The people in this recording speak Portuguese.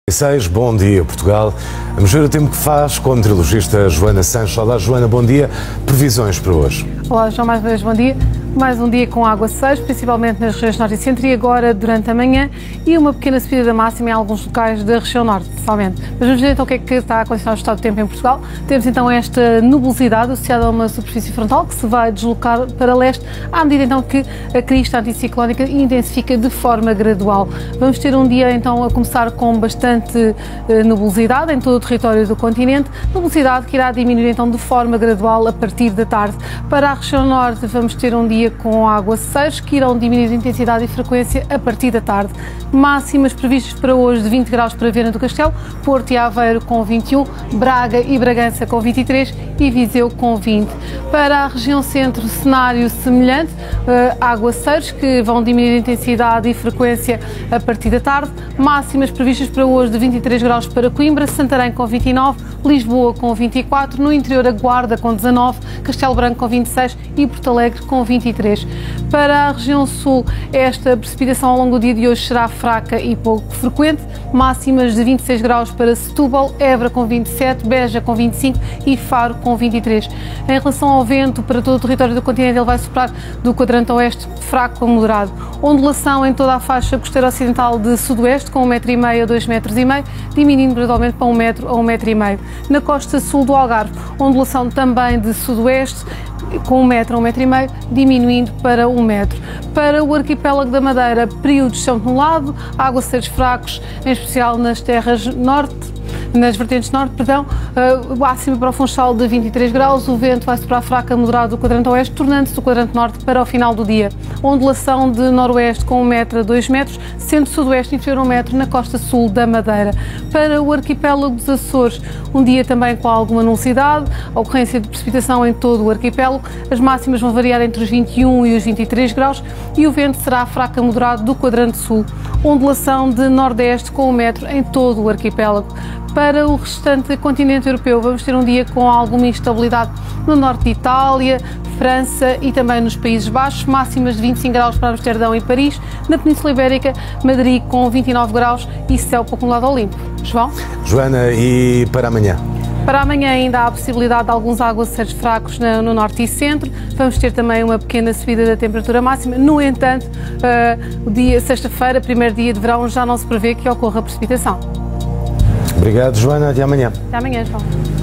Bom dia, Portugal. Vamos ver o tempo que faz com a meteorologista Joana Sancho. Olá, Joana, bom dia. Previsões para hoje? Olá, João, mais uma vez, bom dia. Mais um dia com aguaceiros, principalmente nas regiões norte e centro e agora durante a manhã, e uma pequena subida da máxima em alguns locais da região norte, somente. Mas vamos ver então o que é que está a condicionar o estado do tempo em Portugal. Temos então esta nubosidade associada a uma superfície frontal que se vai deslocar para leste, à medida então que a crista anticiclónica intensifica de forma gradual. Vamos ter um dia então a começar com bastante nubosidade em todo o território do continente, nubosidade que irá diminuir então de forma gradual a partir da tarde. Para a região norte vamos ter um dia com aguaceiros que irão diminuir de intensidade e frequência a partir da tarde. Máximas previstas para hoje de 20 graus para Viana do Castelo, Porto e Aveiro com 21, Braga e Bragança com 23 e Viseu com 20. Para a região centro, cenário semelhante, aguaceiros que vão diminuir de intensidade e frequência a partir da tarde. Máximas previstas para hoje de 23 graus para Coimbra, Santarém com 29, Lisboa com 24, no interior a Guarda com 19, Castelo Branco com 26 e Porto Alegre com 23. Para a região sul, esta precipitação ao longo do dia de hoje será fraca e pouco frequente, máximas de 26 graus para Setúbal, Évora com 27, Beja com 25 e Faro com 23. Em relação ao vento, para todo o território do continente, ele vai soprar do quadrante oeste fraco a moderado. Ondulação em toda a faixa costeira ocidental de sudoeste, com 1,5 m a 2,5 m, diminuindo gradualmente para 1 m a 1,5 m. Na costa sul do Algarve, ondulação também de sudoeste, com 1 m a 1,5 m, diminuindo para 1 m. Para o arquipélago da Madeira, períodos de chão nublado, aguaceiros fracos, em especial nas terras norte, nas vertentes norte, máxima para o Funchal de 23 graus, o vento vai soprar fraco a moderado do quadrante oeste, tornando-se do quadrante norte para o final do dia. Ondulação de noroeste com 1 m a 2 m, sendo sudoeste inferior a 1 m na costa sul da Madeira. Para o arquipélago dos Açores, um dia também com alguma nubosidade, a ocorrência de precipitação em todo o arquipélago, as máximas vão variar entre os 21 e os 23 graus e o vento será fraco a moderado do quadrante sul. Ondulação de nordeste com 1 m em todo o arquipélago. Para o restante continente europeu, vamos ter um dia com alguma instabilidade no norte de Itália, França e também nos Países Baixos, máximas de 25 graus para Amsterdão e Paris, na Península Ibérica, Madrid com 29 graus e céu pouco nublado ao limpo. João? Joana, e para amanhã? Para amanhã ainda há a possibilidade de alguns aguaceiros fracos no norte e centro. Vamos ter também uma pequena subida da temperatura máxima. No entanto, o dia sexta-feira, primeiro dia de verão, já não se prevê que ocorra precipitação. Obrigado, Joana. Até amanhã. Até amanhã, João.